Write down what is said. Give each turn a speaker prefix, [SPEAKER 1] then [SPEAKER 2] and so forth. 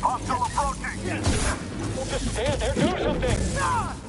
[SPEAKER 1] Hostile approaching!
[SPEAKER 2] Don't just stand there, do something!